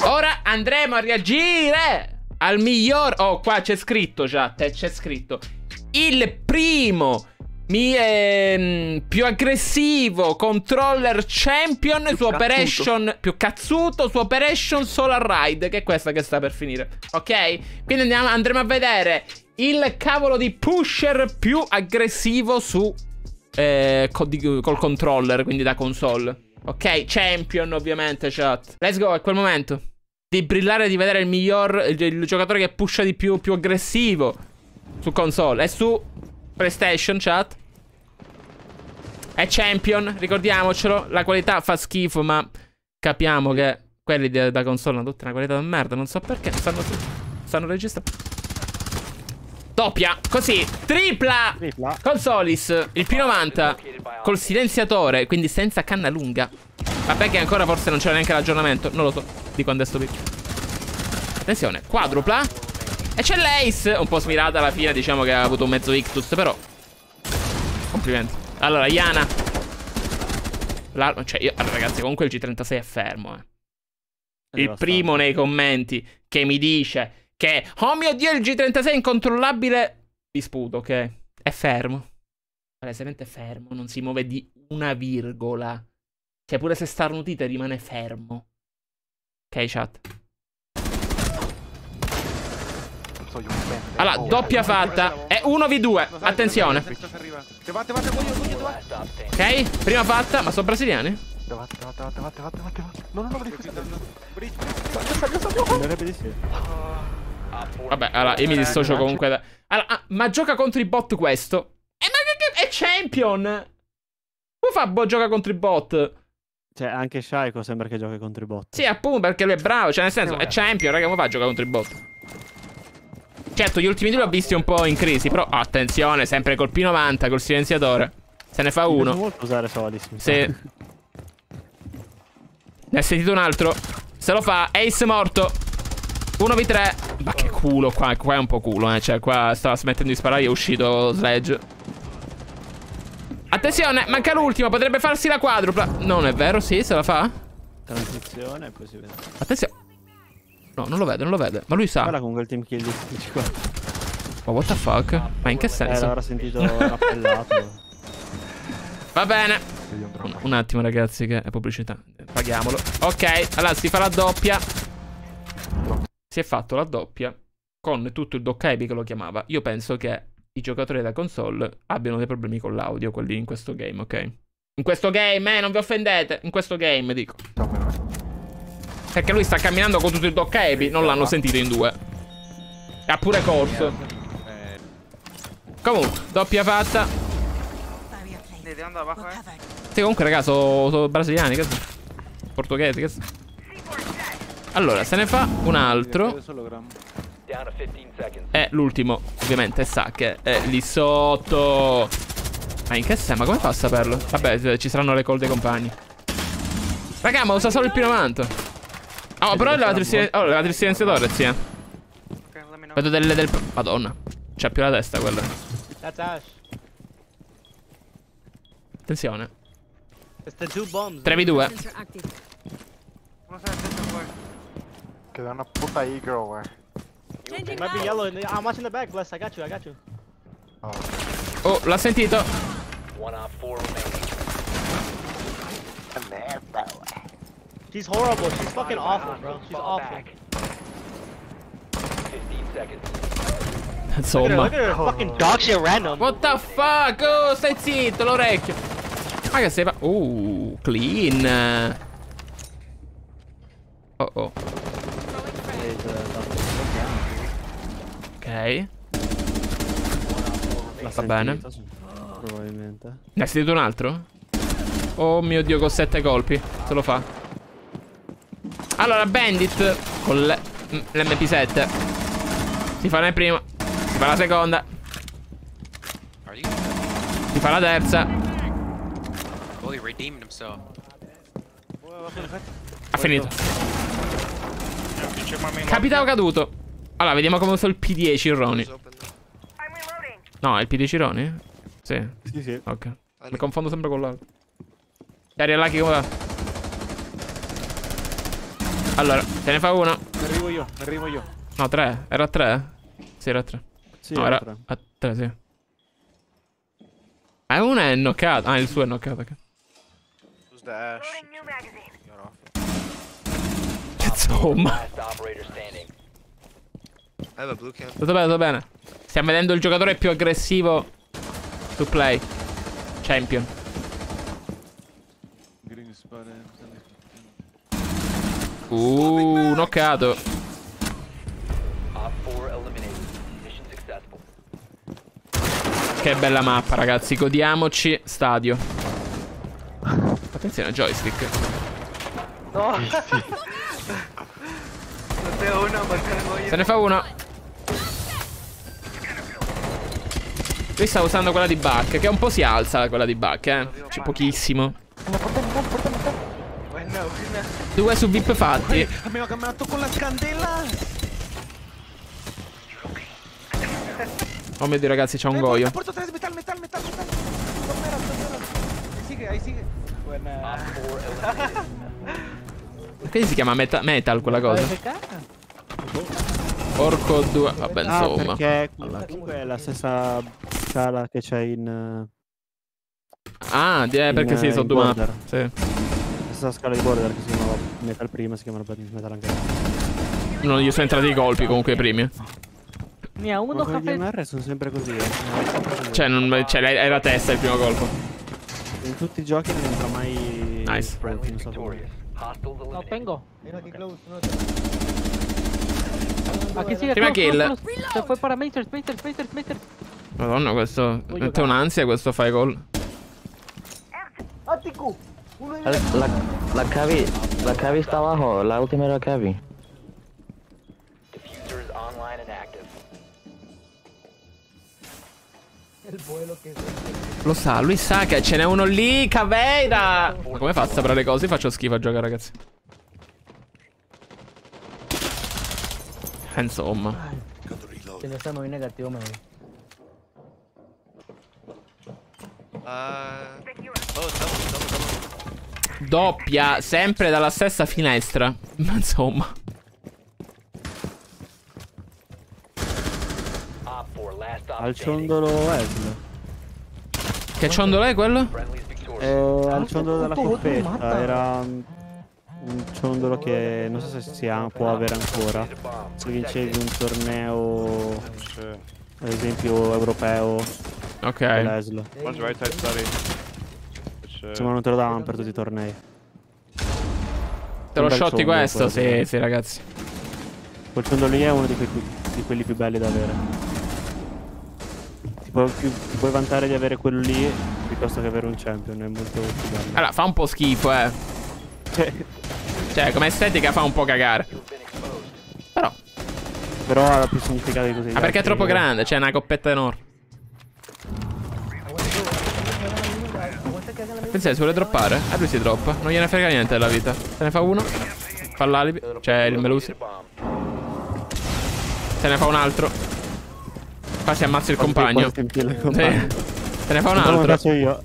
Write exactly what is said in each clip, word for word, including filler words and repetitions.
Ora andremo a reagire al miglior... Oh, qua c'è scritto, chat, c'è scritto. Il primo mi, ehm, più aggressivo controller champion più su cazzuto. Operation... Più cazzuto su Operation Solar Ride, che è questa che sta per finire. Ok? Quindi andiamo, andremo a vedere il cavolo di pusher più aggressivo su... Eh, col, di, col controller, quindi da console. Ok, champion ovviamente, chat. Let's go, è quel momento di brillare, di vedere il miglior, il, il giocatore che pusha di più, più aggressivo su console. E su PlayStation, chat, è champion, ricordiamocelo. La qualità fa schifo, ma capiamo che quelli de, da console hanno tutta una qualità di merda. Non so perché, stanno, stanno registrando. Doppia, così, tripla, tripla. Con Solis, il P novanta col silenziatore, quindi senza canna lunga. Vabbè che ancora forse non c'era neanche l'aggiornamento, non lo so, di quando è sto picco. Attenzione, quadrupla. E c'è l'Ace, un po' smirata alla fine, diciamo che ha avuto un mezzo ictus, però complimenti. Allora, Iana. Cioè, io, allora, ragazzi, comunque il G trentasei è fermo, eh. Il primo nei commenti che mi dice che, oh mio Dio, il G trentasei è incontrollabile, vi sputo, ok? È fermo. Palesemente fermo, non si muove di una virgola. Cioè, pure se starnutite rimane fermo. Ok, chat. Allora, doppia fatta. È uno vu due, attenzione. Ok, prima fatta, ma sono brasiliani? No, no, no, vabbè, allora, io mi dissocio comunque da... Allora, ah, ma gioca contro i bot questo. Eh, ma che... È champion! Come fa a gioca contro i bot? Cioè, anche Shaiko sembra che giochi contro i bot. Sì, appunto, perché lui è bravo. Cioè, nel senso, è champion, raga, come fa a giocare contro i bot? Certo, gli ultimi due li ho visti un po' in crisi, però, oh, attenzione, sempre col P novanta, col silenziatore. Se ne fa uno. Non molto usare Solis. Sì. Ne ha sentito un altro. Se lo fa, Ace morto. uno vu tre. Ma che culo qua. Qua è un po' culo, eh. Cioè, qua stava smettendo di sparare e è uscito Sledge. Attenzione, manca l'ultimo. Potrebbe farsi la quadrupla. Non è vero, sì, se la fa. Transizione e poi si vede. Attenzione. No, non lo vede, non lo vede. Ma lui sa. Guarda comunque il team kill di qua. Ma what the fuck? Ma in che senso? Eh, l'avrà sentito appellato. Va bene. Un, un attimo, ragazzi, che è pubblicità. Paghiamolo. Ok, allora si fa la doppia. Si è fatto la doppia con tutto il dock heavy che lo chiamava. Io penso che i giocatori da console abbiano dei problemi con l'audio, quelli in questo game, ok? In questo game, eh, non vi offendete. In questo game, dico. Perché lui sta camminando con tutto il dock heavy. Non l'hanno sentito in due. E ha pure corso. Comunque, doppia fatta. Sì, comunque, raga, sono so brasiliani, che so? Portoghesi, che so? Allora, se ne fa un altro. E l'ultimo, ovviamente, sa che è lì sotto. Ma in che senso? Ma come fa a saperlo? Vabbè, ci saranno le call dei compagni. Raga, ma usa solo il P novanta. Oh, però è levato il, silen oh, levato il silenziatore, zia. Vedo delle del... Madonna. C'ha più la testa quella. Attenzione. tre vu due. Che è una puta eagle, guarda. Might be yellow. I'm watching the back, Bless. I got you, I got you. Oh, l'ha sentito. She's horrible. She's fucking awful, bro. She's awful. Insomma. Look at her, look at her fucking dog shit random. What the fuck? Oh, stai zitto, l'orecchio. Ma che sei fa... Uh, clean. Oh oh. Ok. Va bene. Probabilmente. Ne hai sentito un altro? Oh mio Dio, con sette colpi. Se lo fa. Allora, Bandit con l'M P sette. Si fa nel primo. Si fa la seconda. Si fa la terza. Ha finito. Capitano caduto. Allora, vediamo come usa il P dieci Roni. No, è il P dieci Roni? Sì. Sì, sì. Ok. Mi confondo sempre con l'altro. Chiari Lucky come va? Allora, se ne fa uno. Mi arrivo io, mi arrivo io. No, tre. Era tre? Sì, era tre. Sì, No, era era tre. a tre, sì. Ah, una è knoccato. Ah, il suo è knoccato. Ok. Who's the Ash? You're off. Insomma. I have a blue can. Tutto bene, tutto bene. Stiamo vedendo il giocatore più aggressivo to play. Champion. Uh, knoccato. Che bella mappa, ragazzi. Godiamoci. Stadio. Attenzione, joystick. No. Non te uno perché voglio. Se ne fa uno. Lui sta usando quella di Buck, che un po' si alza quella di Buck, eh. C'è pochissimo. Bueno, buena. Due su V I P fatti. Abbiamo camminato con la candela. Oh mio Dio, ragazzi, c'è un goio. Porto tres, metal, metal, metal, metal. Tornera, tornera. Ahí sigue, ahí sigue. Buena. Perché si chiama meta metal quella cosa? Orco due. Vabbè, Ah, insomma. perché comunque è la stessa scala che c'è in... Ah, di- eh, perché in, sì, eh, sono in due mappe. Border. Sì. La stessa scala di border che si chiamava metal prima, si chiamano metal anche adesso. Non gli sono entrati i colpi comunque i primi. Mira, uno Ma con i D café. M R sono sempre così, eh. Sono sempre così. Cioè, non, cioè, è la testa il primo colpo. In tutti i giochi non entra mai... Nice. colpi, non so come. No tengo. Mira aquí close. Aquí sigue. Prima close, kill. close, close. Se fue para Masters, Masters, Masters, Masters. Madonna, questo. Mette un'ansia questo fai gol. La, la, la Cavi, la Cavi está abajo, la última era Cavi. Lo sa, lui sa che ce n'è uno lì, Caveira. Ma come fa a sapere le cose? Io faccio schifo a giocare, ragazzi. Eh, Insomma. Se no está muy negativo, me voy. Uh. Oh, double, double, double. Doppia, sempre dalla stessa finestra. Ma insomma. Al ciondolo Esl. Che ciondolo è quello? Eh, al ciondolo della coppetta era um, un ciondolo che non so se si ha, può avere ancora. Se vincevi un torneo, ad esempio europeo, Ok. dell'Esl. One's right side study. Which, uh, Sì, ma non te lo davano per tutti i tornei. Te lo Un bel shotti ciondolo questo? quello. Sì, sì, ragazzi. Quel ciondolo lì è uno di, quei, di quelli più belli da avere. Ti puoi, più, ti puoi vantare di avere quello lì piuttosto che avere un champion, è molto più bello. Allora, fa un po' schifo, eh. Cioè, Cioè, come estetica fa un po' cagare. Però. però ha più significato di così. Ma perché è troppo grande? C'è una coppetta enorme. Pensate, si vuole droppare? E lui si droppa. Non gliene frega niente della vita. Se ne fa uno. Fa l'alibi. C'è il Melusi. Se ne fa un altro. Qua si ammazza il compagno. Sì. Sì. Se ne fa un Come altro. faccio io.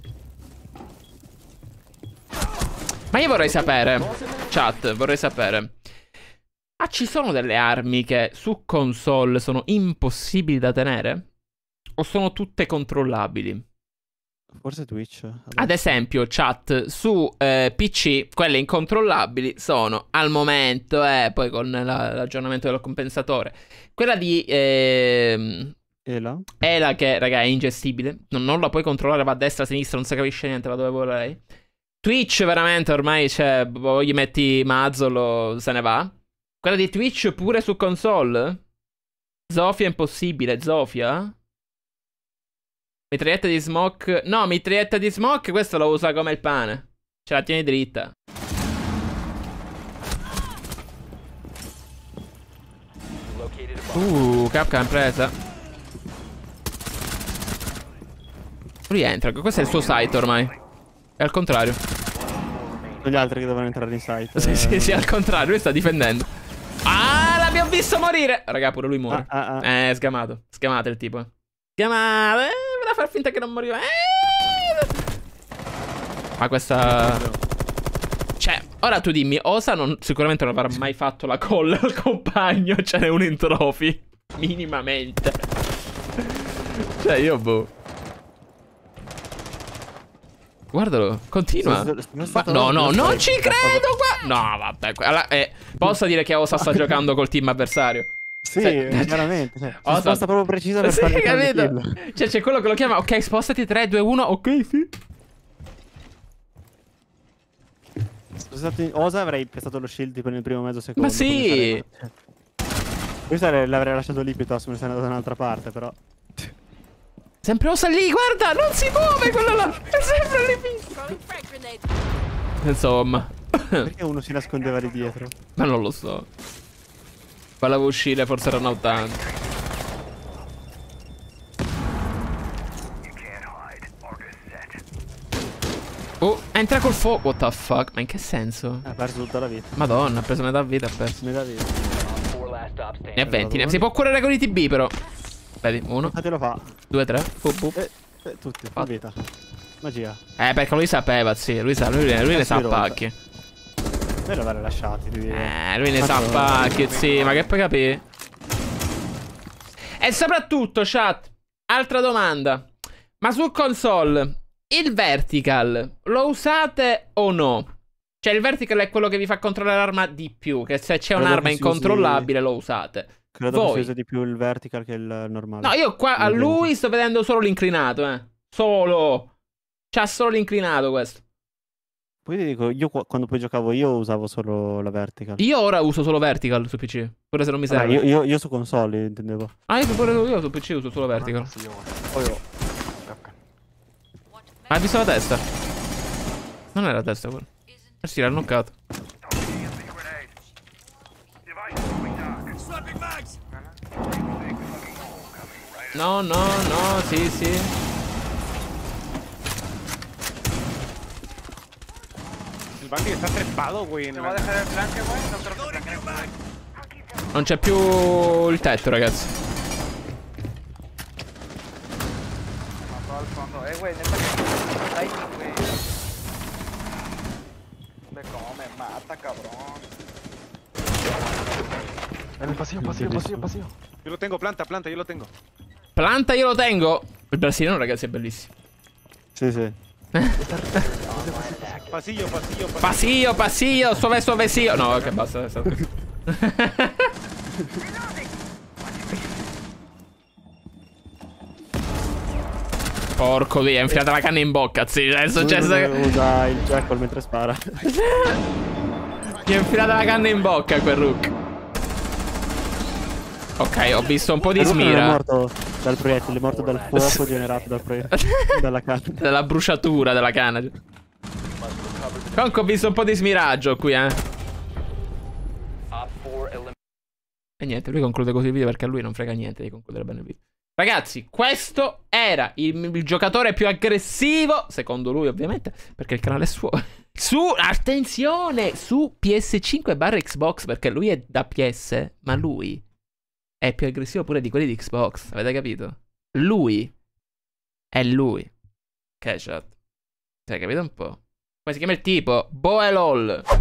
Ma io vorrei sapere, chat, vorrei sapere. Ah, ci sono delle armi che su console sono impossibili da tenere? O sono tutte controllabili? Forse Twitch. Ad esempio, chat, su eh, P C, quelle incontrollabili sono al momento, eh, poi con la- l'aggiornamento del compensatore, quella di ehm, E là? Ela che, raga, è ingestibile. Non, non la puoi controllare, va a destra, a sinistra, non si capisce niente, va dove vuole lei. Twitch veramente ormai, cioè, boh, gli metti Mazzolo, se ne va. Quella di Twitch pure su console? Zofia è impossibile, Zofia? Mitraglietta di smoke. No, mitraglietta di smoke, questo lo usa come il pane. Ce la tieni dritta. Uh, Capcom presa. Lui entra, questo è il suo site ormai. È al contrario. Sono gli altri che devono entrare in site. Sì, sì, sì, al contrario, lui sta difendendo. Ah, l'abbiamo visto morire. Raga, pure lui muore. Ah, ah, ah. Eh, sgamato. Sgamato il tipo. Sgamato. Eh, voleva far finta che non moriva. Eh. Ma questa... Cioè, Ora tu dimmi, Osa non, sicuramente non avrà mai fatto la call al compagno. Ce n'è uno in trophy. Minimamente. Cioè io boh. Guardalo, continua. Ma, no, no, non ci credo qua. No, vabbè. Allora, eh, posso dire che Osa sta giocando col team avversario? Sì, Cioè, veramente. Cioè, Osa sposta proprio precisa per sì, fare capito? Cioè c'è quello che lo chiama. Ok, spostati tre, due, uno. Ok, sì. Scusate, Osa avrei pestato lo shield tipo nel primo mezzo secondo. Ma sì. Questa l'avrei lasciato lì piuttosto, me ne sarei andato da un'altra parte, però. Sempre Osa lì, guarda, non si muove quello là. È sempre lì. Insomma. Perché uno si nascondeva lì dietro? Ma non lo so. Volevo uscire, forse erano ottanti. Oh, entra col fuoco. What the fuck? Ma in che senso? Ha perso tutta la vita. Madonna, ha preso metà vita, ha perso. Metà vita. Ne ha venti, ne si può correre con i T B però. Vedi, uno. Ma te lo fa. Due, tre. Bup, bup. Eh, eh, tutti, fa vita. Magia. Eh, perché lui sapeva, sì. Lui, sa, lui, lui ne sa pacchi. Noi l'avrei lasciati, ti dico. Eh, lui ne sa pacchi, sì. Ma che puoi capire? E soprattutto, chat, altra domanda. Ma su console, il vertical lo usate o no? Cioè il vertical è quello che vi fa controllare l'arma di più. Che se c'è un'arma incontrollabile usi... lo usate. Credo Voi. che si usa di più il vertical che il normale. No, io qua a lui sto vedendo solo l'inclinato, eh. Solo. C'ha solo l'inclinato questo. Poi ti dico, io quando poi giocavo io usavo solo la vertical. Io ora uso solo vertical su P C. Pure se non mi serve. Ah, io, io, io su console intendevo. Ah, io pure io su P C uso solo vertical. Poi io. Hai visto la testa? Non era la testa quello. Eh sì, l'ha knoccato. No, no, no, sì, sì. El Bandy está trepado, güey. ¿Te va a dejar el flanque, güey? No creo que flanque, güey. Non c'è più il tetto, ragazzi. Mató al fondo. Eh, güey, neta que ahí, güey. Me come, mata, cabrón. En el pasillo, pasillo, pasillo, pasillo. Yo lo tengo, planta, planta, yo lo tengo. Planta io lo tengo. Il brasiliano, ragazzi, è bellissimo. Sì, sì. Pasillo, pasillo, pasillo. Pasillo, pasillo, suove, suovecillo. No, ok, basta. Porco Dio, è infilata la canna in bocca, sì. È successo che... Usa il jackal mentre spara. Gli è infilata la canna in bocca quel Rook. Ok, ho visto un po' di smira. È morto dal proiettile, è morto dal fuoco generato dal proiettile. Dalla canna. Dalla bruciatura della canna. Comunque ho visto un po' di smiraggio qui, eh. E niente, lui conclude così il video perché a lui non frega niente di concludere bene il video. Ragazzi, questo era il, il giocatore più aggressivo, secondo lui ovviamente, perché il canale è suo. Su, attenzione, su P S cinque barra Xbox, perché lui è da P S, ma lui è più aggressivo pure di quelli di Xbox, avete capito? Lui è lui. Ok, chat. Cioè, capito un po'? Come si chiama il tipo? Boelol.